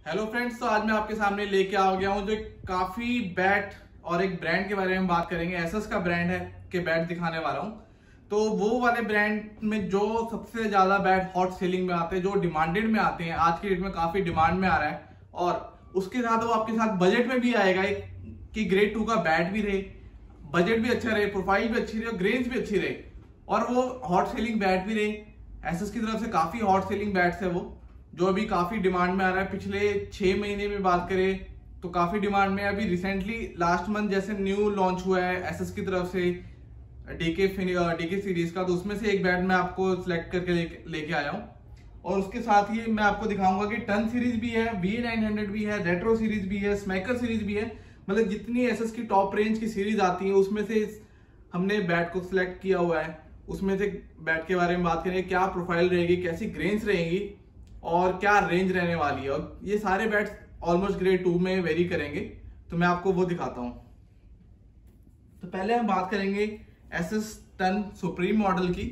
Hello friends, तो आज मैं आपके सामने लेके आ गया हूँ जो काफी बैट और एक ब्रांड के बारे में बात करेंगे। एसएस का ब्रांड है कि बैट दिखाने वाला हूँ। तो वो वाले ब्रांड में जो सबसे ज्यादा बैट हॉट सेलिंग में आते हैं, जो डिमांडेड में आते हैं, आज की डेट में काफी डिमांड में आ रहा है। और उसके साथ वो आपके साथ बजट में भी आएगा कि ग्रेड 2 का बैट भी रहे, बजट भी अच्छा रहे, प्रोफाइल भी अच्छी रहे और ग्रेन्स भी अच्छी रहे और वो हॉट सेलिंग बैट भी रहे। एसएस की तरफ से काफी हॉट सेलिंग बैट्स है वो, जो अभी काफी डिमांड में आ रहा है। पिछले 6 महीने में बात करें तो काफी डिमांड में है। अभी रिसेंटली लास्ट मंथ जैसे न्यू लॉन्च हुआ है एसएस की तरफ से डीके सीरीज का, तो उसमें से एक बैट मैं आपको सिलेक्ट करके लेके आया हूँ। और उसके साथ ही मैं आपको दिखाऊंगा कि टन सीरीज भी है, VA900 भी है, रेट्रो सीरीज भी है, स्मैकर सीरीज भी है। मतलब जितनी एसएस की टॉप रेंज की सीरीज आती है उसमें से हमने बैट को सिलेक्ट किया हुआ है। उसमें से बैट के बारे में बात करें, क्या प्रोफाइल रहेगी, कैसी ग्रेन्स रहेंगी और क्या रेंज रहने वाली है। और ये सारे बैट्स ऑलमोस्ट ग्रेड 2 में वेरी करेंगे, तो मैं आपको वो दिखाता हूं। तो पहले हम बात करेंगे एसएस टन सुप्रीम मॉडल की।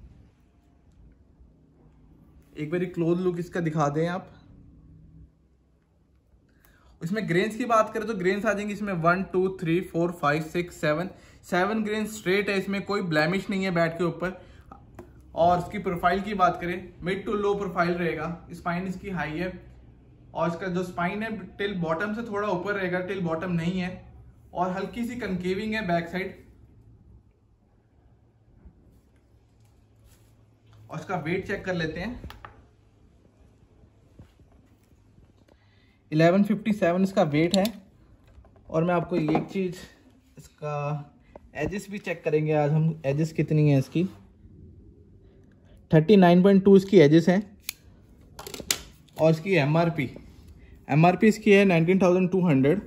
एक बार क्लोज लुक इसका दिखा दें आप। इसमें ग्रेन्स की बात करें तो ग्रेन्स आ जाएंगे इसमें 1 2 3 4 5 6 7 ग्रेन्स स्ट्रेट है। इसमें कोई ब्लैमिश नहीं है बैट के ऊपर। और इसकी प्रोफाइल की बात करें, मिड टू लो प्रोफाइल रहेगा। स्पाइन इसकी हाई है और इसका जो स्पाइन है टिल बॉटम से थोड़ा ऊपर रहेगा, टिल बॉटम नहीं है। और हल्की सी कंकेविंग है बैक साइड। और इसका वेट चेक कर लेते हैं। 1157 इसका वेट है। और मैं आपको एक चीज, इसका एजेस भी चेक करेंगे आज हम। एजेस कितनी है इसकी? 39.2 इसकी एजेस हैं। और इसकी एमआरपी इसकी है 19,200।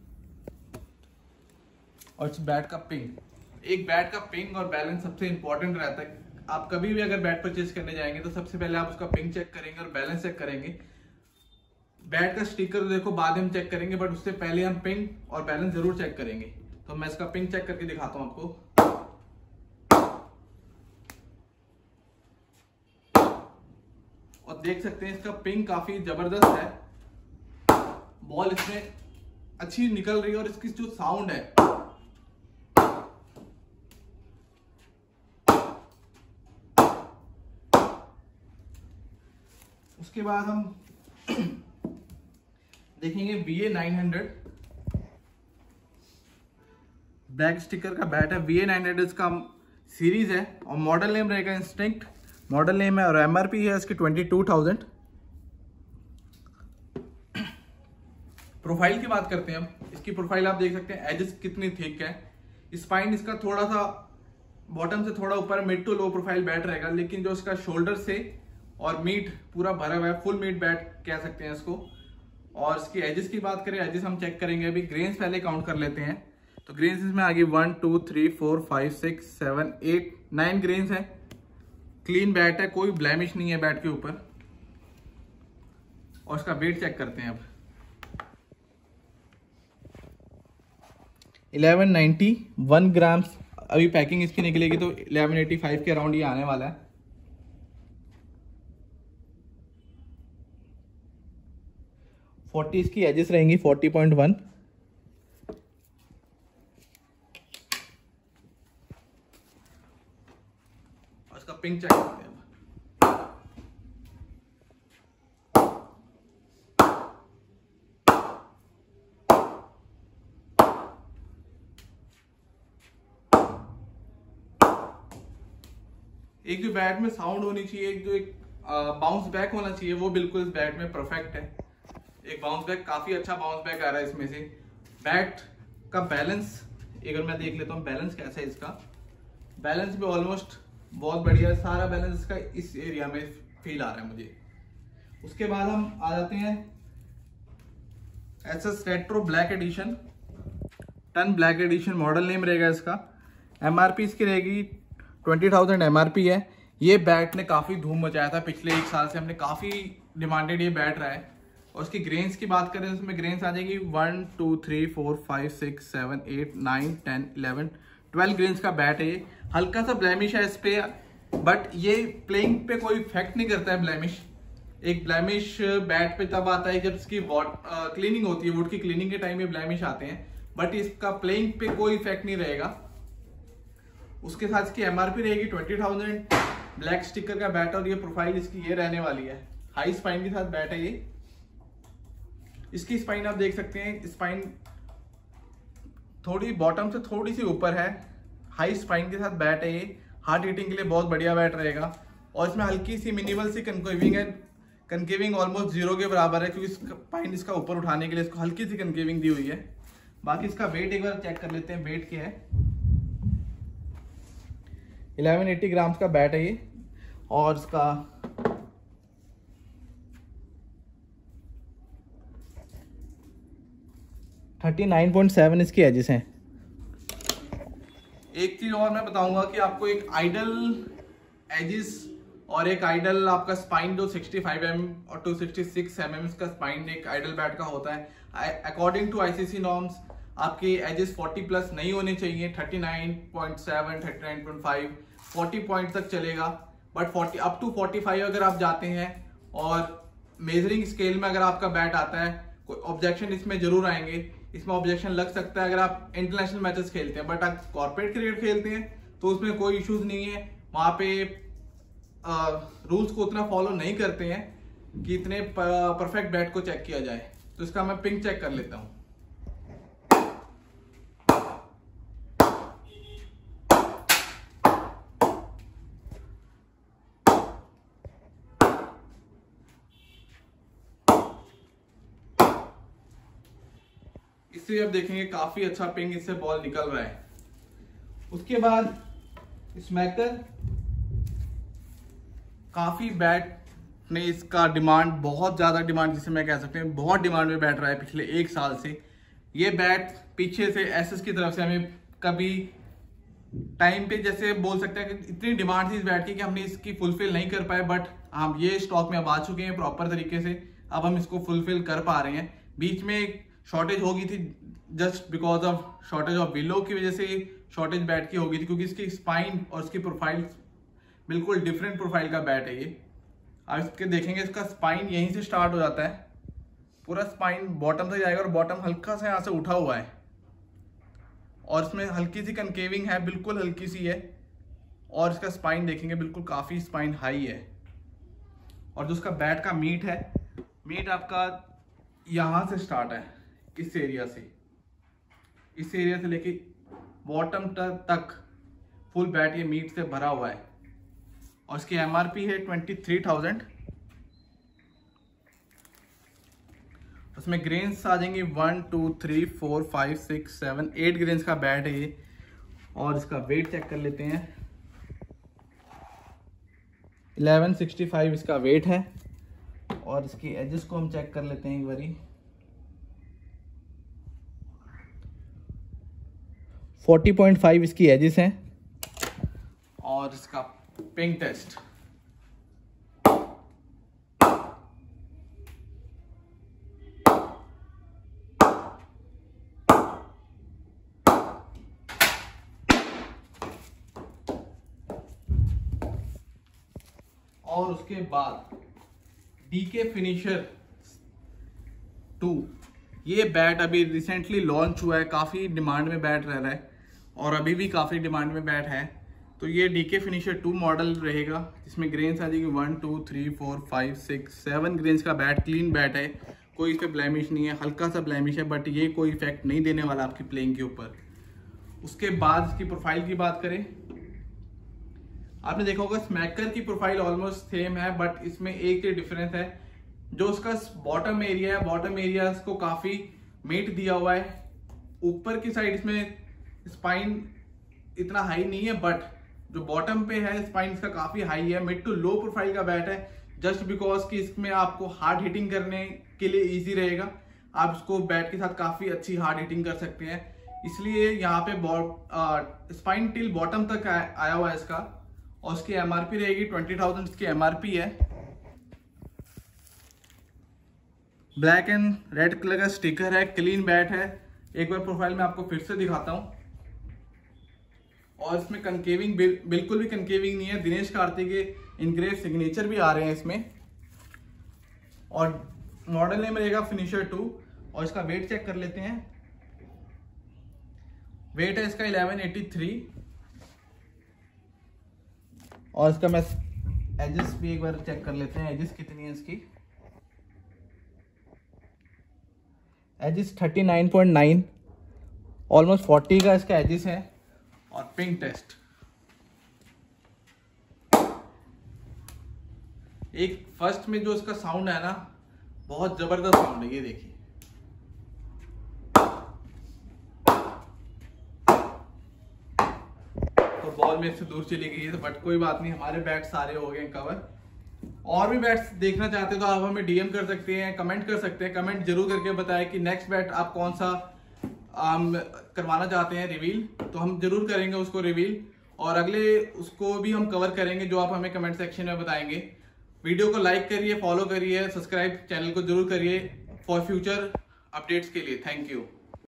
और इस बैट का पिंग और बैलेंस सबसे इंपॉर्टेंट रहता है। आप कभी भी अगर बैट परचेज करने जाएंगे तो सबसे पहले आप उसका पिंग चेक करेंगे और बैलेंस चेक करेंगे। बैट का स्टिकर देखो बाद में हम चेक करेंगे, बट उससे पहले हम पिंग और बैलेंस जरूर चेक करेंगे। तो मैं इसका पिंग चेक करके दिखाता हूं आपको। और देख सकते हैं इसका पिंग काफी जबरदस्त है। बॉल इसमें अच्छी निकल रही है और इसकी जो साउंड है, उसके बाद हम देखेंगे VA900 ब्लैक स्टिकर का बैट है। VA900 इसका सीरीज है और मॉडल नेम रहेगा इंस्टिंक्ट मॉडल नेम है। और एमआरपी है इसकी 22,000। प्रोफाइल की बात करते हैं हम। इसकी प्रोफाइल आप देख सकते हैं, एजेस कितनी थिक है। स्पाइन इसका थोड़ा सा बॉटम से थोड़ा ऊपर, mid to low profile bat रहेगा। लेकिन जो इसका शोल्डर से और मीट पूरा भरा हुआ है, फुल मीट बैट कह सकते हैं इसको। और इसकी एजेस की बात करें, एजेस हम चेक करेंगे। अभी ग्रेन्स पहले काउंट कर लेते हैं। तो ग्रेन्स इसमें आगे 1 2 3 4 5 6 7 8 9 ग्रेन्स है। क्लीन बैट है, कोई ब्लैमिश नहीं है बैट के ऊपर। और इसका वेट चेक करते हैं अब। 1191 ग्राम्स। अभी पैकिंग इसकी निकलेगी तो 1185 के अराउंड ये आने वाला है। फोर्टी इसकी एजेस रहेंगी 40.1। और इसका पिंग चेक करते हैं। एक जो बैट में साउंड होनी चाहिए, एक बाउंस बैक होना चाहिए, वो बिल्कुल इस बैट में परफेक्ट है। एक बाउंस बैक, काफी अच्छा बाउंस बैक आ रहा है इसमें से। बैट का बैलेंस अगर मैं देख लेता हूँ, बैलेंस कैसा है इसका। बैलेंस भी ऑलमोस्ट बहुत बढ़िया है। सारा बैलेंस इसका इस एरिया में फील आ रहा है मुझे। उसके बाद हम आ जाते हैं SS retro black edition, ton black edition model name रहेगा इसका। एमआरपी इसकी रहेगी 20,000 एमआरपी है। ये बैट ने काफी धूम मचाया था पिछले 1 साल से। हमने काफी डिमांडेड ये बैट रहा है। और उसकी ग्रेन्स की बात करें तो उसमें ग्रेन्स आ जाएगी 1 2 3 4 5 6 7 8 9 10 11 12 ग्रेन्स का बैट है। ये हल्का सा ब्लैमिश है इस पे, बट ये प्लेइंग पे कोई इफेक्ट नहीं करता है ब्लैमिश। एक ब्लैमिश बैट पे तब आता है जब इसकी क्लीनिंग होती है, वुड की क्लीनिंग के टाइम में ब्लैमिश आते हैं, बट इसका प्लेइंग पे कोई इफेक्ट नहीं रहेगा। उसके साथ इसकी एमआरपी रहेगी 20,000। ब्लैक स्टिकर का बैट और ये प्रोफाइल इसकी ये रहने वाली है। हाई स्पाइन के साथ बैट है ये। इसकी स्पाइन आप देख सकते हैं, स्पाइन थोड़ी बॉटम से थोड़ी सी ऊपर है। हाई स्पाइन के साथ बैट है ये। हार्ड हिटिंग के लिए बहुत बढ़िया बैट रहेगा। और इसमें हल्की सी मिनिमल सी कनकेविंग है। कनकेविंग ऑलमोस्ट 0 के बराबर है, क्योंकि स्पाइन इसका ऊपर उठाने के लिए इसको हल्की सी कनकेविंग दी हुई है। बाकी इसका वेट एक बार चेक कर लेते हैं, वेट क्या है। 1180 ग्राम्स का बैट है ये। और इसका $39.7 इसकी एजेस हैं। एक चीज और मैं बताऊंगा कि आपको एक आइडल एजेस और एक आइडल आपका स्पाइन जो 65 mm और 266 mm का स्पाइन एक आइडल बैट का होता है। अकॉर्डिंग टू आईसीसी नॉर्म्स आपके एजेस 40 प्लस नहीं होने चाहिए। 39.7, 39.5, 40 पॉइंट तक चलेगा, बट 40 अप टू 45 अगर आप जाते हैं और मेजरिंग स्केल में अगर आपका बैट आता है, कोई ऑब्जेक्शन इसमें जरूर आएंगे। इसमें ऑब्जेक्शन लग सकता है अगर आप इंटरनेशनल मैचेस खेलते हैं, बट आप कॉर्पोरेट क्रिकेट खेलते हैं तो उसमें कोई इश्यूज नहीं है। वहां पे रूल्स को उतना फॉलो नहीं करते हैं कि इतने परफेक्ट बैट को चेक किया जाए। तो इसका मैं पिंग चेक कर लेता हूं। इससे आप देखेंगे काफी अच्छा पिंग इससे बॉल निकल रहा है। उसके बाद स्मैकर, काफी बैट ने इसका डिमांड, बहुत ज्यादा डिमांड जिसे मैं कह सकते हैं, बहुत डिमांड में बैठ रहा है पिछले 1 साल से। ये बैट पीछे से एसएस की तरफ से हमें कभी टाइम पे जैसे बोल सकते हैं कि इतनी डिमांड थी इस बैट की कि हमने इसकी फुलफिल नहीं कर पाए, बट हम ये स्टॉक में अब आ चुके हैं प्रॉपर तरीके से। अब हम इसको फुलफिल कर पा रहे हैं। बीच में शॉर्टेज हो गई थी just because of shortage of willow की वजह से शॉर्टेज बैट की हो गई थी, क्योंकि इसकी स्पाइन और इसकी प्रोफाइल बिल्कुल डिफरेंट प्रोफाइल का बैट है ये। आप इसके देखेंगे इसका स्पाइन यहीं से स्टार्ट हो जाता है, पूरा स्पाइन बॉटम से जाएगा और बॉटम हल्का सा यहाँ से उठा हुआ है और इसमें हल्की सी कनकेविंग है, बिल्कुल हल्की सी है। और इसका स्पाइन देखेंगे बिल्कुल काफी स्पाइन हाई है। और जो उसका बैट का मीट है, मीट आपका यहां से स्टार्ट है, इस एरिया से लेके बॉटम तक फुल बैट ये मीट से भरा हुआ है। और इसकी एमआरपी है 23,000। उसमें ग्रेन्स आ जाएंगे 1 2 3 4 5 6 7 8 ग्रेन्स का बैट है ये। और इसका वेट चेक कर लेते हैं। 1165 इसका वेट है। और इसकी एजेस को हम चेक कर लेते हैं एक बारी। 40.5 इसकी एजेस हैं। और इसका पिंग टेस्ट, और उसके बाद डीके फिनिशर 2, ये बैट अभी रिसेंटली लॉन्च हुआ है, काफी डिमांड में बैट रह रहा है और अभी भी काफी डिमांड में बैट है। तो ये डीके फिनिशर 2 मॉडल रहेगा, जिसमें ग्रेन्स आ जाएगी 1 2 3 4 5 6 7 ग्रेन्स का बैट। क्लीन बैट है, कोई इस पर ब्लैमिश नहीं है, हल्का सा ब्लैमिश है, बट ये कोई इफेक्ट नहीं देने वाला आपकी प्लेइंग के ऊपर। उसके बाद इसकी प्रोफाइल की बात करें, आपने देखा होगा स्मैकर की प्रोफाइल ऑलमोस्ट सेम है, बट इसमें एक डिफरेंस है, जो उसका बॉटम एरिया है, बॉटम एरिया को काफी मीट दिया हुआ है। ऊपर की साइड इसमें स्पाइन इतना हाई नहीं है, बट जो बॉटम पे है स्पाइन इसका काफी हाई है। मिड टू लो प्रोफाइल का बैट है, जस्ट बिकॉज कि इसमें आपको हार्ड हिटिंग करने के लिए इजी रहेगा। आप इसको बैट के साथ काफी अच्छी हार्ड हिटिंग कर सकते हैं, इसलिए यहाँ पे स्पाइन टिल बॉटम तक आया हुआ है इसका। और उसकी एमआरपी रहेगी 20,000 इसकी एमआरपी है। ब्लैक एंड रेड कलर का स्टिकर है, क्लीन बैट है। एक बार प्रोफाइल में आपको फिर से दिखाता हूं। और इसमें कनकेविंग बिल्कुल भी कनकेविंग नहीं है। दिनेश कार्तिक के इनग्रेव सिग्नेचर भी आ रहे हैं इसमें। और मॉडल नेम रहेगा फिनिशर 2। और इसका वेट चेक कर लेते हैं। वेट है इसका 1183। और इसका मैं एजेस भी एक बार चेक कर लेते हैं, एजेस कितनी है इसकी। एजेस 39.9, ऑलमोस्ट 40 का इसका एजेस है। और पिंग टेस्ट, एक फर्स्ट में जो इसका साउंड है ना, बहुत जबरदस्त साउंड है, ये देखिए। तो बॉल में इससे दूर चली गई है, तो बट कोई बात नहीं, हमारे बैट सारे हो गए कवर। और भी बैट्स देखना चाहते हो तो आप हमें डीएम कर सकते हैं, कमेंट कर सकते हैं। कमेंट जरूर करके बताएं कि नेक्स्ट बैट आप कौन सा करवाना चाहते हैं रिवील, तो हम जरूर करेंगे उसको रिवील। और अगले उसको भी हम कवर करेंगे जो आप हमें कमेंट सेक्शन में बताएंगे। वीडियो को लाइक करिए, फॉलो करिए, सब्सक्राइब चैनल को जरूर करिए फॉर फ्यूचर अपडेट्स के लिए। Thank you.